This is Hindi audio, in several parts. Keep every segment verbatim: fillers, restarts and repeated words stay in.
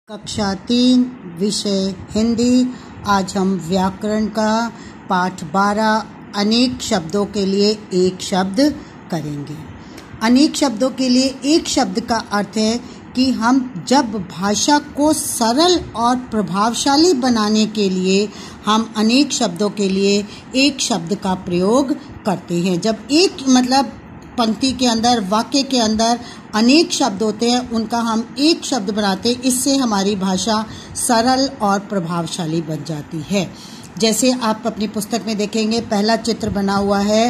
कक्षा तीन विषय हिंदी। आज हम व्याकरण का पाठ बारह अनेक शब्दों के लिए एक शब्द करेंगे। अनेक शब्दों के लिए एक शब्द का अर्थ है कि हम जब भाषा को सरल और प्रभावशाली बनाने के लिए हम अनेक शब्दों के लिए एक शब्द का प्रयोग करते हैं। जब एक मतलब पंक्ति के अंदर, वाक्य के अंदर अनेक शब्द होते हैं, उनका हम एक शब्द बनाते हैं, इससे हमारी भाषा सरल और प्रभावशाली बन जाती है। जैसे आप अपनी पुस्तक में देखेंगे, पहला चित्र बना हुआ है,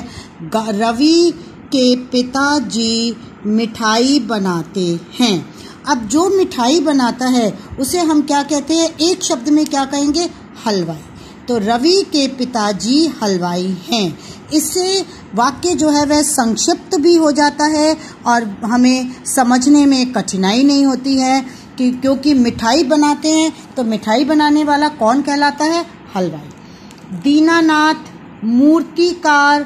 रवि के पिताजी मिठाई बनाते हैं। अब जो मिठाई बनाता है उसे हम क्या कहते हैं? एक शब्द में क्या कहेंगे? हलवाई। तो रवि के पिताजी हलवाई हैं। इससे वाक्य जो है वह संक्षिप्त भी हो जाता है और हमें समझने में कठिनाई नहीं होती है कि क्योंकि मिठाई बनाते हैं तो मिठाई बनाने वाला कौन कहलाता है? हलवाई। दीनानाथ मूर्तिकार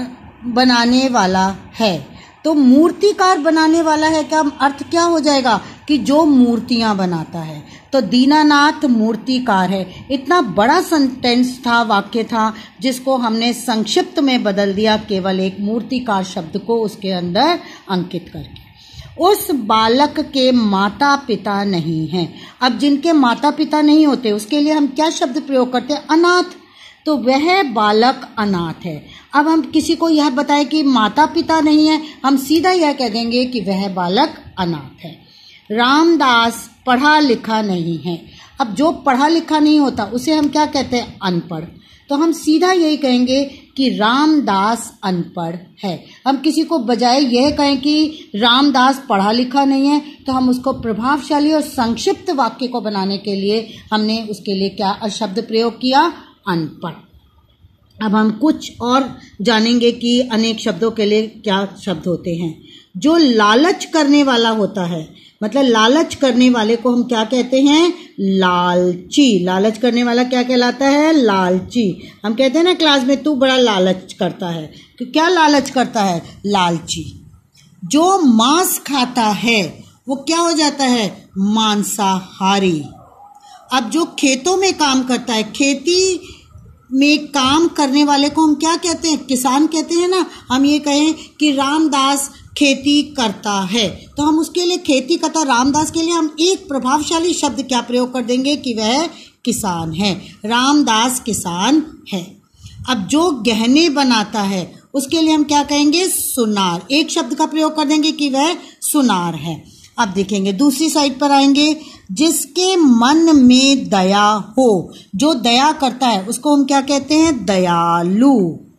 बनाने वाला है। तो मूर्तिकार बनाने वाला है क्या अर्थ क्या हो जाएगा? कि जो मूर्तियां बनाता है। तो दीनानाथ मूर्तिकार है। इतना बड़ा सेंटेंस था, वाक्य था, जिसको हमने संक्षिप्त में बदल दिया केवल एक मूर्तिकार शब्द को उसके अंदर अंकित करके। उस बालक के माता पिता नहीं हैं। अब जिनके माता पिता नहीं होते उसके लिए हम क्या शब्द प्रयोग करते हैं? अनाथ। तो वह बालक अनाथ है। अब हम किसी को यह बताएं कि माता पिता नहीं है, हम सीधा यह कह देंगे कि वह बालक अनाथ है। रामदास पढ़ा लिखा नहीं है। अब जो पढ़ा लिखा नहीं होता उसे हम क्या कहते हैं? अनपढ़। तो हम सीधा यही कहेंगे कि रामदास अनपढ़ है। हम किसी को बजाय यह कहें कि रामदास पढ़ा लिखा नहीं है, तो हम उसको प्रभावशाली और संक्षिप्त वाक्य को बनाने के लिए हमने उसके लिए क्या शब्द प्रयोग किया? अनपढ़। अब हम कुछ और जानेंगे कि अनेक शब्दों के लिए क्या शब्द होते हैं। जो लालच करने वाला होता है, मतलब लालच करने वाले को हम क्या कहते हैं? लालची। लालच करने वाला क्या कहलाता है? लालची। हम कहते हैं ना क्लास में, तू बड़ा लालच करता है। तो क्या लालच करता है? लालची। जो मांस खाता है वो क्या हो जाता है? मांसाहारी। अब जो खेतों में काम करता है, खेती में काम करने वाले को हम क्या कहते हैं? किसान कहते हैं ना। हम ये कहें कि रामदास खेती करता है, तो हम उसके लिए खेती करता रामदास के लिए हम एक प्रभावशाली शब्द क्या प्रयोग कर देंगे कि वह किसान है। रामदास किसान है। अब जो गहने बनाता है उसके लिए हम क्या कहेंगे? सुनार। एक शब्द का प्रयोग कर देंगे कि वह सुनार है। अब देखेंगे, दूसरी साइड पर आएंगे, जिसके मन में दया हो, जो दया करता है उसको हम क्या कहते हैं? दयालु।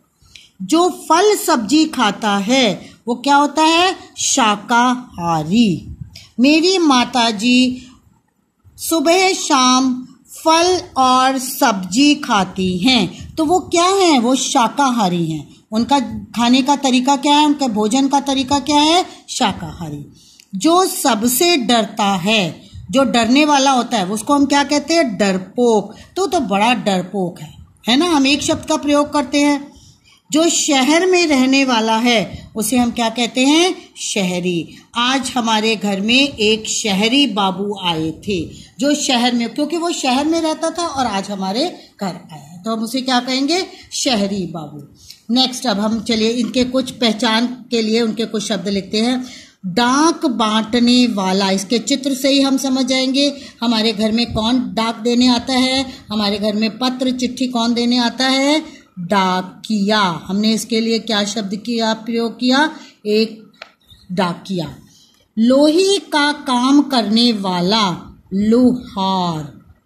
जो फल सब्जी खाता है वो क्या होता है? शाकाहारी। मेरी माताजी सुबह शाम फल और सब्जी खाती हैं, तो वो क्या है? वो शाकाहारी हैं। उनका खाने का तरीका क्या है? उनका भोजन का तरीका क्या है? शाकाहारी। जो सबसे डरता है, जो डरने वाला होता है उसको हम क्या कहते हैं? डरपोक। तो तो बड़ा डरपोक है, है ना। हम एक शब्द का प्रयोग करते हैं। जो शहर में रहने वाला है उसे हम क्या कहते हैं? शहरी। आज हमारे घर में एक शहरी बाबू आए थे, जो शहर में, क्योंकि वो शहर में रहता था और आज हमारे घर आया, तो हम उसे क्या कहेंगे? शहरी बाबू। नेक्स्ट, अब हम चलिए इनके कुछ पहचान के लिए उनके कुछ शब्द लिखते हैं। डाक बांटने वाला, इसके चित्र से ही हम समझ जाएंगे हमारे घर में कौन डाक देने आता है। हमारे घर में पत्र चिट्ठी कौन देने आता है? डाकिया। हमने इसके लिए क्या शब्द किया प्रयोग किया? एक डाकिया। लोहे का काम करने वाला, लोहार।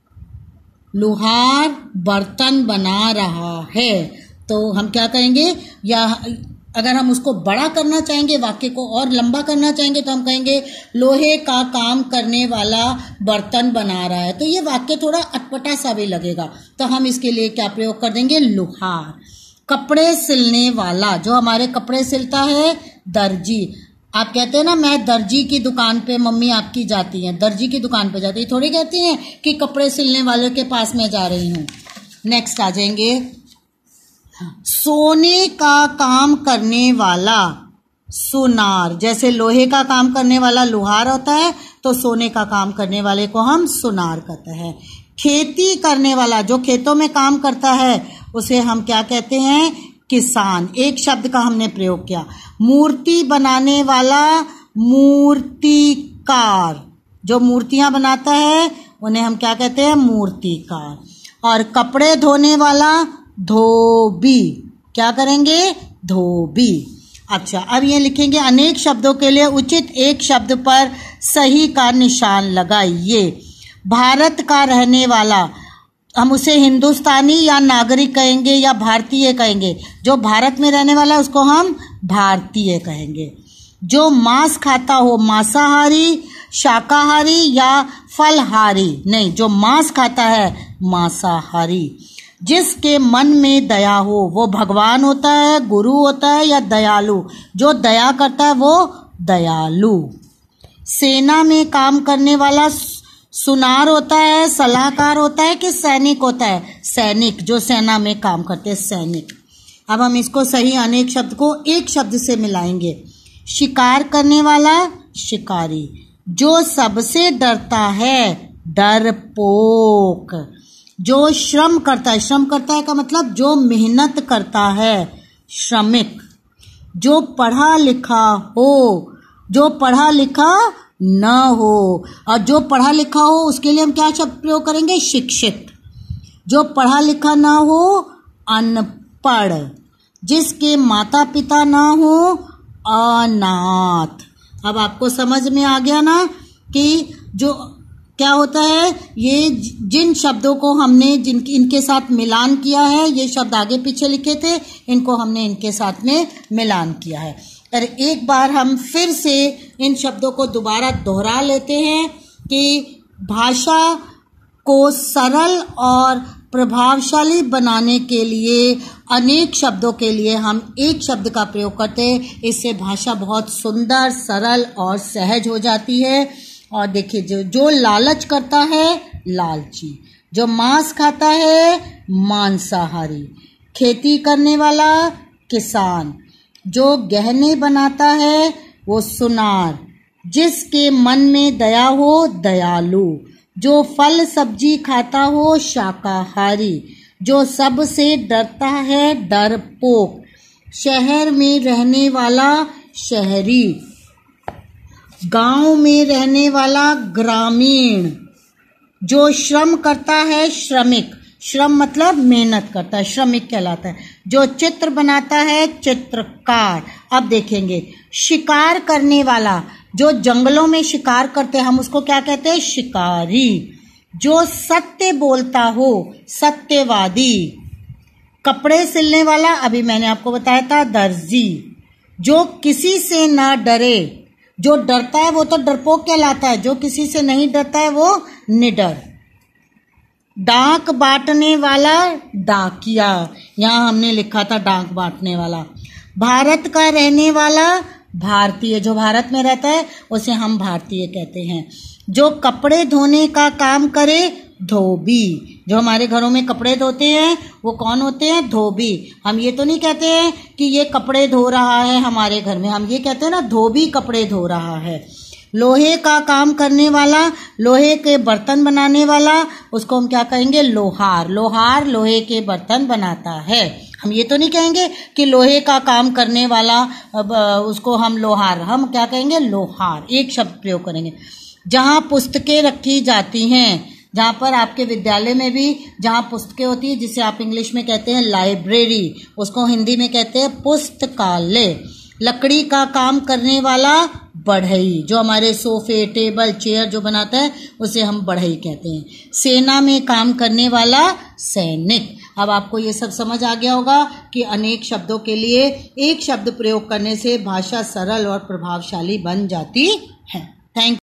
लोहार बर्तन बना रहा है, तो हम क्या कहेंगे? या अगर हम उसको बड़ा करना चाहेंगे, वाक्य को और लंबा करना चाहेंगे, तो हम कहेंगे लोहे का काम करने वाला बर्तन बना रहा है। तो ये वाक्य थोड़ा अटपटा सा भी लगेगा, तो हम इसके लिए क्या प्रयोग कर देंगे? लोहार। कपड़े सिलने वाला, जो हमारे कपड़े सिलता है, दर्जी। आप कहते हैं ना, मैं दर्जी की दुकान पे, मम्मी आपकी जाती हैं, दर्जी की दुकान पे जाती है, थोड़ी कहती हैं कि कपड़े सिलने वाले के पास मैं जा रही हूँ। नेक्स्ट आ जाएंगे, सोने का काम करने वाला, सुनार। जैसे लोहे का काम करने वाला लोहार होता है, तो सोने का काम करने वाले को हम सुनार कहते हैं। खेती करने वाला, जो खेतों में काम करता है, उसे हम क्या कहते हैं? किसान। एक शब्द का हमने प्रयोग किया। मूर्ति बनाने वाला मूर्तिकार, जो मूर्तियां बनाता है उन्हें हम क्या कहते हैं? मूर्तिकार। और कपड़े धोने वाला धोबी, क्या करेंगे? धोबी। अच्छा, अब ये लिखेंगे अनेक शब्दों के लिए उचित एक शब्द पर सही का निशान लगाइए। भारत का रहने वाला, हम उसे हिंदुस्तानी या नागरिक कहेंगे या भारतीय कहेंगे? जो भारत में रहने वाला है उसको हम भारतीय कहेंगे। जो मांस खाता हो, मांसाहारी, शाकाहारी या फलहारी? नहीं, जो मांस खाता है मांसाहारी। जिसके मन में दया हो, वो भगवान होता है, गुरु होता है या दयालु? जो दया करता है वो दयालु। सेना में काम करने वाला सुनार होता है, सलाहकार होता है कि सैनिक होता है? सैनिक। जो सेना में काम करते हैं, सैनिक। अब हम इसको सही अनेक शब्द को एक शब्द से मिलाएंगे। शिकार करने वाला शिकारी। जो सबसे डरता है डरपोक। जो श्रम करता है, श्रम करता है का मतलब जो मेहनत करता है, श्रमिक। जो पढ़ा लिखा हो, जो पढ़ा लिखा न हो, और जो पढ़ा लिखा हो उसके लिए हम क्या शब्द प्रयोग करेंगे? शिक्षित। जो पढ़ा लिखा ना हो, अनपढ़। जिसके माता पिता ना हो, अनाथ। अब आपको समझ में आ गया ना कि जो क्या होता है? ये जिन शब्दों को हमने जिन इनके साथ मिलान किया है, ये शब्द आगे पीछे लिखे थे, इनको हमने इनके साथ में मिलान किया है। और एक बार हम फिर से इन शब्दों को दोबारा दोहरा लेते हैं कि भाषा को सरल और प्रभावशाली बनाने के लिए अनेक शब्दों के लिए हम एक शब्द का प्रयोग करते हैं। इससे भाषा बहुत सुंदर, सरल और सहज हो जाती है। और देखिए, जो जो लालच करता है लालची। जो मांस खाता है मांसाहारी। खेती करने वाला किसान। जो गहने बनाता है वो सुनार। जिसके मन में दया हो दयालु। जो फल सब्जी खाता हो शाकाहारी। जो सबसे डरता है डरपोक। शहर में रहने वाला शहरी। गांव में रहने वाला ग्रामीण। जो श्रम करता है श्रमिक। श्रम मतलब मेहनत करता है, श्रमिक कहलाता है। जो चित्र बनाता है चित्रकार। अब देखेंगे, शिकार करने वाला, जो जंगलों में शिकार करते हैं हम उसको क्या कहते हैं? शिकारी। जो सत्य बोलता हो सत्यवादी। कपड़े सिलने वाला, अभी मैंने आपको बताया था, दर्जी। जो किसी से ना डरे। जो डरता है वो तो डरपोक कहलाता है, जो किसी से नहीं डरता है वो निडर। डाक बांटने वाला डाकिया। यहाँ हमने लिखा था डाक बांटने वाला। भारत का रहने वाला भारतीय। जो भारत में रहता है उसे हम भारतीय कहते हैं। जो कपड़े धोने का काम करे धोबी। जो हमारे घरों में कपड़े धोते हैं वो कौन होते हैं? धोबी। हम ये तो नहीं कहते हैं कि ये कपड़े धो रहा है हमारे घर में, हम ये कहते हैं ना धोबी कपड़े धो रहा है। लोहे का काम करने वाला, लोहे के बर्तन बनाने वाला, उसको हम क्या कहेंगे? लोहार। लोहार लोहे के बर्तन बनाता है। हम ये तो नहीं कहेंगे कि लोहे का काम करने वाला उसको हम लोहार, हम क्या कहेंगे? लोहार। एक शब्द प्रयोग करेंगे। जहाँ पुस्तकें रखी जाती हैं, जहाँ पर आपके विद्यालय में भी जहाँ पुस्तकें होती है, जिसे आप इंग्लिश में कहते हैं लाइब्रेरी, उसको हिंदी में कहते हैं पुस्तकालय। लकड़ी का काम करने वाला बढ़ई। जो हमारे सोफे टेबल चेयर जो बनाता है उसे हम बढ़ई कहते हैं। सेना में काम करने वाला सैनिक। अब आपको ये सब समझ आ गया होगा कि अनेक शब्दों के लिए एक शब्द प्रयोग करने से भाषा सरल और प्रभावशाली बन जाती है। थैंक